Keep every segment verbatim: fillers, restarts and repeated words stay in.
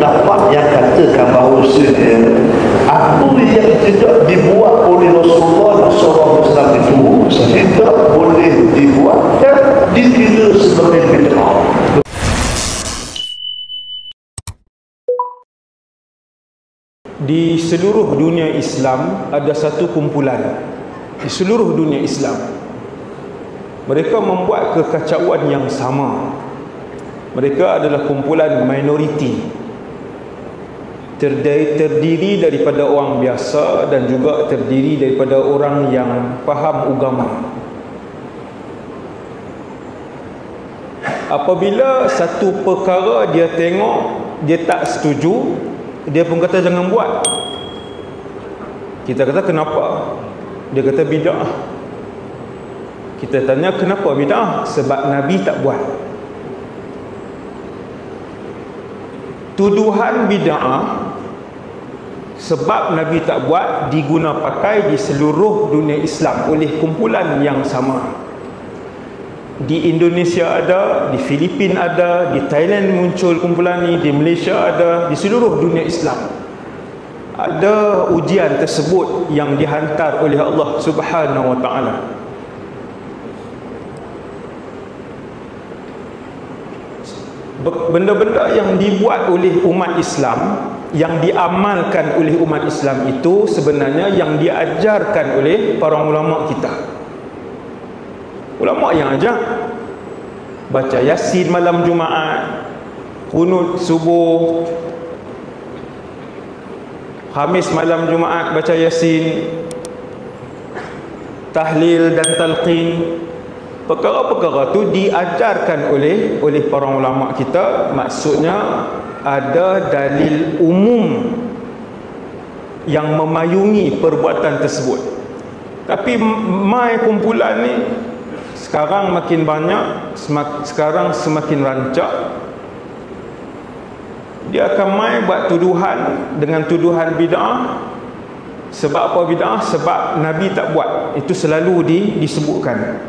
pendapat yang katakan bahawasanya apa yang tidak dibuat oleh Rasulullah shallallahu alaihi wasallam itu tidak boleh dibuat dan dikira sebagai bid'ah. Di seluruh dunia Islam ada satu kumpulan, di seluruh dunia Islam mereka membuat kekacauan yang sama. Mereka adalah kumpulan minoriti, terdiri, terdiri daripada orang biasa dan juga terdiri daripada orang yang faham agama. Apabila satu perkara dia tengok dia tak setuju, dia pun kata jangan buat. Kita kata kenapa? Dia kata bid'ah. Kita tanya kenapa bid'ah? Sebab Nabi tak buat. Tuduhan bid'ah sebab Nabi tak buat diguna pakai di seluruh dunia Islam oleh kumpulan yang sama. Di Indonesia ada, di Filipina ada, di Thailand muncul kumpulan ni, di Malaysia ada, di seluruh dunia Islam ada ujian tersebut yang dihantar oleh Allah Subhanahu wa taala. Benda-benda yang dibuat oleh umat Islam, yang diamalkan oleh umat Islam itu sebenarnya yang diajarkan oleh para ulama kita. Ulama yang ajar baca Yasin malam Jumaat, qunut subuh, Khamis malam Jumaat baca Yasin, tahlil dan talqin. Perkara-perkara tu diajarkan oleh oleh para ulama kita. Maksudnya ada dalil umum yang memayungi perbuatan tersebut. Tapi mai kumpulan ni sekarang makin banyak, semak, sekarang semakin rancak. Dia akan mai buat tuduhan dengan tuduhan bid'ah. Sebab apa bid'ah? Sebab Nabi tak buat. Itu selalu di, disebutkan.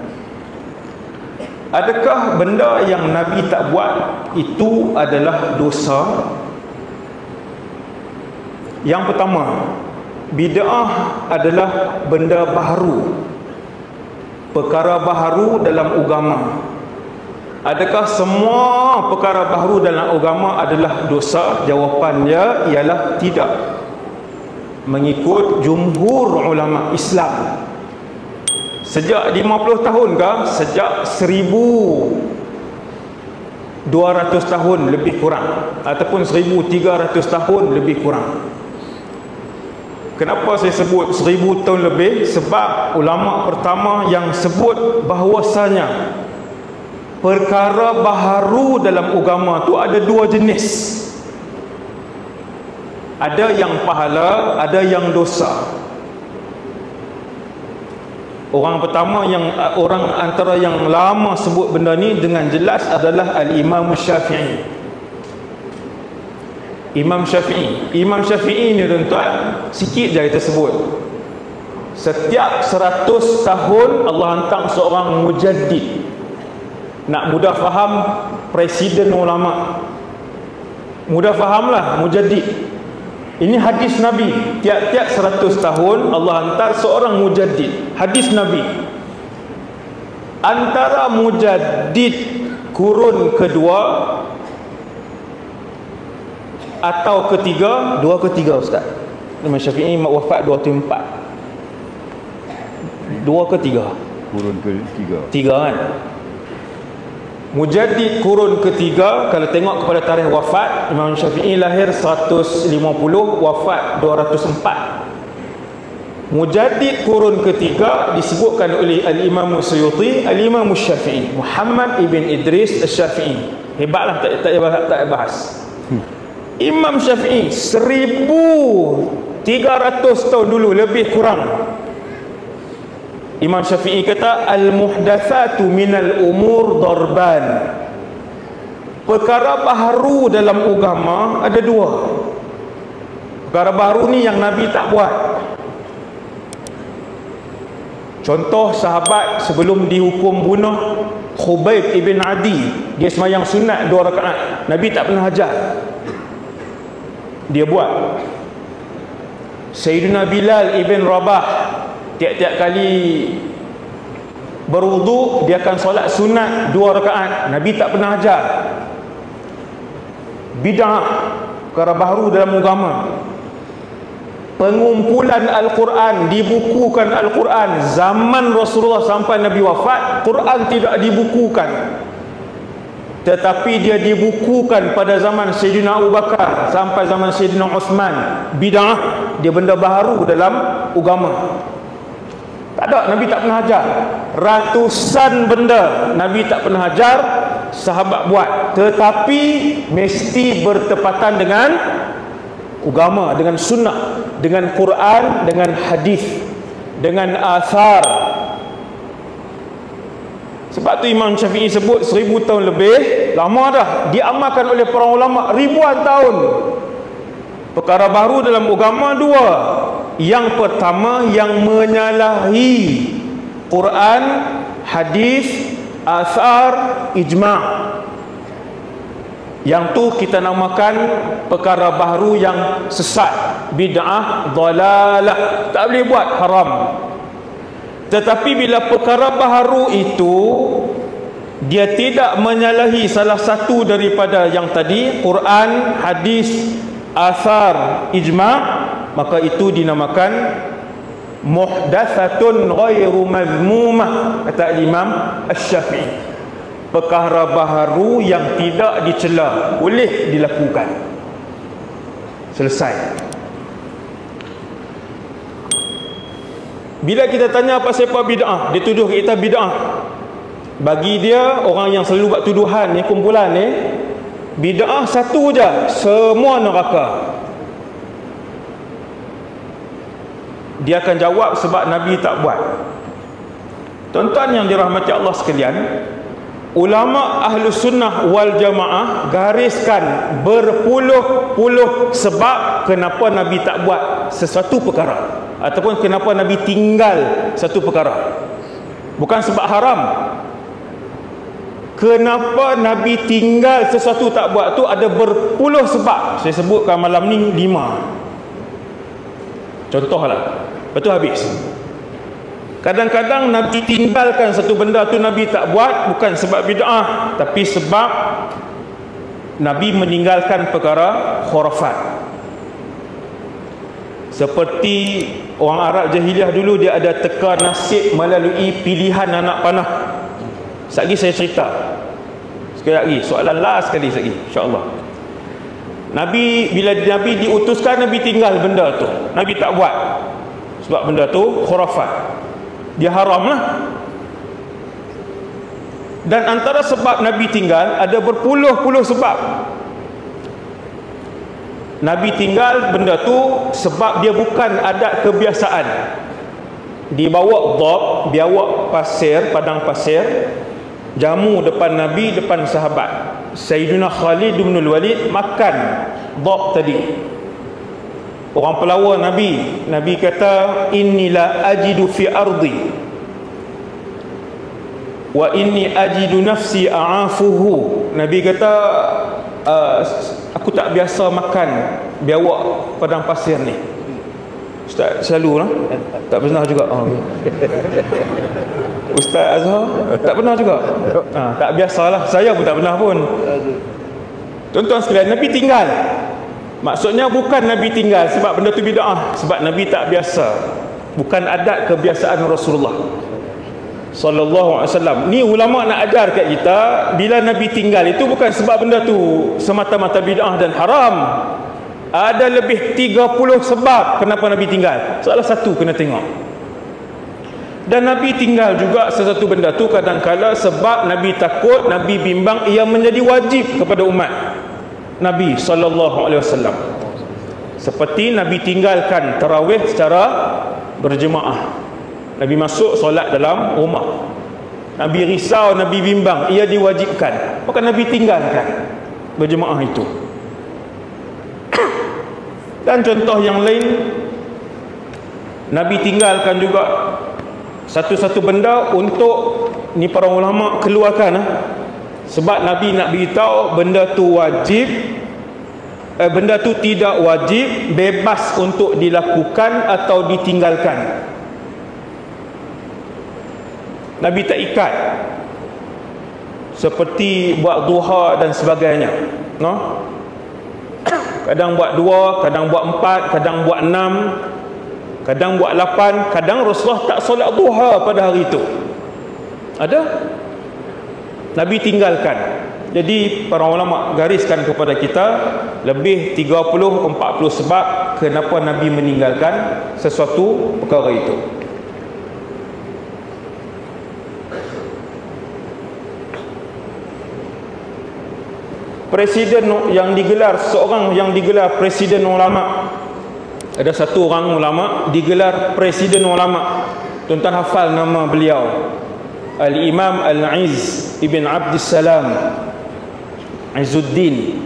Adakah benda yang Nabi tak buat itu adalah dosa? Yang pertama, bid'ah adalah benda baharu, perkara baharu dalam agama. Adakah semua perkara baharu dalam agama adalah dosa? Jawapannya ialah tidak. Mengikut jumhur ulama Islam, sejak lima puluh tahun ke, sejak seribu dua ratus tahun lebih kurang, ataupun seribu tiga ratus tahun lebih kurang. Kenapa saya sebut seribu tahun lebih? Sebab ulama pertama yang sebut bahawasanya perkara baharu dalam agama tu ada dua jenis. Ada yang pahala, ada yang dosa. Orang pertama yang orang antara yang lama sebut benda ni dengan jelas adalah Al-Imam Syafi'i. Imam Syafi'i. Imam Syafi'i ni tuan-tuan, sikit je kita sebut. Setiap seratus tahun Allah hantar seorang mujaddid. Nak mudah faham, presiden ulama. Mudah fahamlah mujaddid. Ini hadis Nabi. Tiap-tiap seratus tahun Allah hantar seorang mujaddid. Hadis Nabi. Antara mujaddid kurun kedua atau ketiga, dua ketiga Ustaz. Imam Syafi'i wafat dua puluh empat. Dua ketiga. Kurun ketiga. Tiga kan? Mujaddid kurun ketiga, kalau tengok kepada tarikh wafat, Imam Syafi'i lahir seratus lima puluh, wafat dua ratus empat. Mujaddid kurun ketiga disebutkan oleh Al-Imam Suyuti, Al-Imam Syafi'i, Muhammad ibn Idris Al-Syafi'i. Hebatlah, tak tak tak bahas. Hmm. Imam Syafi'i seribu tiga ratus tahun dulu lebih kurang. Imam Syafi'i kata al-muhdatsatu minal umur darban. Perkara baharu dalam agama ada dua. Perkara baharu ni yang Nabi tak buat. Contoh, sahabat sebelum dihukum bunuh, Khubayb ibn Adi, dia sembahyang sunat dua rakaat, Nabi tak pernah ajar. dia buat. Sayyidina Bilal ibn Rabah tiap-tiap kali berwuduk dia akan solat sunat dua rakaat. Nabi tak pernah ajar. Bid'ah, perkara baru dalam agama. Pengumpulan Al-Quran, dibukukan Al-Quran zaman Rasulullah sampai Nabi wafat, Quran tidak dibukukan, tetapi dia dibukukan pada zaman Sayyidina Abu Bakar sampai zaman Sayyidina Uthman. Bid'ah, dia benda baru dalam agama. Tak ada, Nabi tak pernah ajar. Ratusan benda Nabi tak pernah ajar, sahabat buat, tetapi mesti bertepatan dengan agama, dengan sunnah, dengan Quran, dengan hadis, dengan athar. Sebab tu Imam Syafi'i sebut seribu tahun lebih, lama dah diamalkan oleh para ulama ribuan tahun. Perkara baru dalam agama dua. Yang pertama, yang menyalahi Quran, hadis, athar, ijma'. Yang tu kita namakan perkara baru yang sesat, bid'ah, dalalah, tak boleh buat, haram. Tetapi bila perkara baru itu dia tidak menyalahi salah satu daripada yang tadi, Quran, hadis, athar, ijma', maka itu dinamakan muhdatsatun ghairu mazmumah, kata Imam Asy-Syafi'i. Perkara baharu yang tidak dicela, boleh dilakukan. Selesai. Bila kita tanya apa siapa bid'ah, dia tuduh kita bid'ah. Bagi dia, orang yang selalu buat tuduhan ni, kumpulan ni, bid'ah satu je, semua neraka. Dia akan jawab sebab Nabi tak buat. Tuan-tuan yang dirahmati Allah sekalian, ulama ahlu sunnah wal jamaah gariskan berpuluh-puluh sebab kenapa Nabi tak buat sesuatu perkara, ataupun kenapa Nabi tinggal satu perkara. Bukan sebab haram. Kenapa Nabi tinggal sesuatu tak buat tu ada berpuluh sebab. Saya sebutkan malam ni lima. Contohlah, lepas tu habis. Kadang-kadang Nabi tinggalkan satu benda tu, Nabi tak buat, bukan sebab bid'ah, tapi sebab Nabi meninggalkan perkara khurafat. Seperti orang Arab jahiliah dulu, dia ada teka nasib melalui pilihan anak panah. Sekali saya cerita. Sekali lagi, soalan last sekali lagi, insya-Allah. Nabi, bila Nabi diutuskan, Nabi tinggal benda tu. Nabi tak buat. Sebab benda tu khurafat. Dia haram lah. Dan antara sebab Nabi tinggal ada berpuluh-puluh sebab. Nabi tinggal benda tu sebab dia bukan adat kebiasaan. Dibawa dhab, biawak pasir, padang pasir, jamu depan Nabi, depan sahabat. Sayyidina Khalid bin Walid makan dhab tadi. Orang pelawar Nabi, Nabi kata, inni la ajidu fi ardi wa inni ajidu nafsi a'afuhu. Nabi kata, uh, aku tak biasa makan biawak padang pasir ni. Ustaz selalu lah, tak pernah juga. Oh, Ustaz Azhar tak pernah juga. Ha, tak biasalah, saya pun tak pernah pun. Tuan-tuan sekalian, Nabi tinggal. Maksudnya bukan Nabi tinggal sebab benda tu bid'ah, sebab Nabi tak biasa. Bukan adat kebiasaan Rasulullah sallallahu alaihi wasallam. Ni ulama nak ajar kat kita, bila Nabi tinggal itu bukan sebab benda tu semata-mata bid'ah dan haram. Ada lebih tiga puluh sebab kenapa Nabi tinggal. Salah satu kena tengok. Dan Nabi tinggal juga sesuatu benda tu kadang-kala sebab Nabi takut, Nabi bimbang ia menjadi wajib kepada umat Nabi sallallahu alaihi wasallam. Seperti Nabi tinggalkan tarawih secara berjemaah. Nabi masuk solat dalam rumah. Nabi risau, Nabi bimbang ia diwajibkan, maka Nabi tinggalkan berjemaah itu. Dan contoh yang lain, Nabi tinggalkan juga satu-satu benda untuk ni para ulama keluarkan, sebab Nabi nak beritahu benda tu wajib eh, benda tu tidak wajib, bebas untuk dilakukan atau ditinggalkan. Nabi tak ikat seperti buat duha dan sebagainya, no? Kadang buat dua, kadang buat empat, kadang buat enam, kadang buat lapan, kadang Rasulullah tak solat duha pada hari itu. Ada? Nabi tinggalkan. Jadi para ulama gariskan kepada kita lebih tiga puluh empat puluh sebab kenapa Nabi meninggalkan sesuatu perkara itu. Presiden yang digelar, seorang yang digelar presiden ulama, ada satu orang ulama digelar presiden ulama. Tuan-tuan hafal nama beliau, Al-Imam Al-Izz Ibn Abdussalam Izzuddin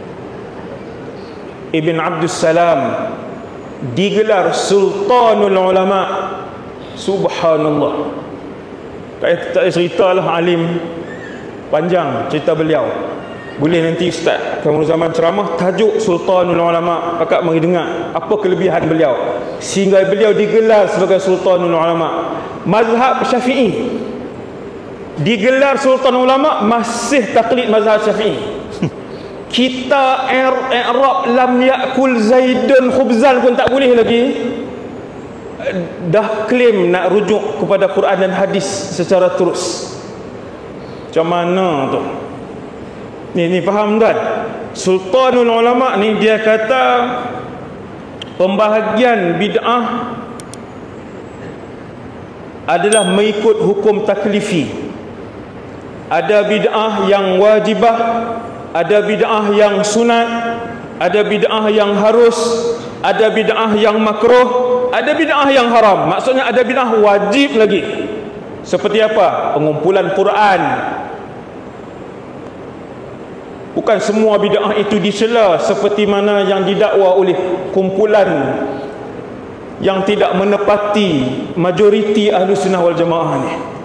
Ibn Abdussalam, digelar Sultanul Ulama. Subhanallah. Tak, tak ceritalah alim, panjang cerita beliau. Boleh nanti Ustaz kamu zaman ceramah tajuk Sultanul Ulama, akak mari dengar apa kelebihan beliau sehingga beliau digelar sebagai Sultanul Ulama. Mazhab Syafi'i digelar Sultanul Ulama, masih taklid mazhab Syafi'i. Kita i'rab lam yakul Zaidun khubzan pun tak boleh lagi, dah klaim nak rujuk kepada Quran dan hadis secara terus. Macam mana tu? Ni, ni faham kan? Sultanul Ulama ni dia kata pembahagian bid'ah adalah mengikut hukum taklifi. Ada bid'ah yang wajibah, ada bid'ah yang sunat, ada bid'ah yang harus, ada bid'ah yang makruh, ada bid'ah yang haram. Maksudnya ada bid'ah wajib lagi. Seperti apa? Pengumpulan Quran. Bukan semua bid'ah itu dicela seperti mana yang didakwa oleh kumpulan yang tidak menepati majoriti ahli sunnah wal jamaah ni.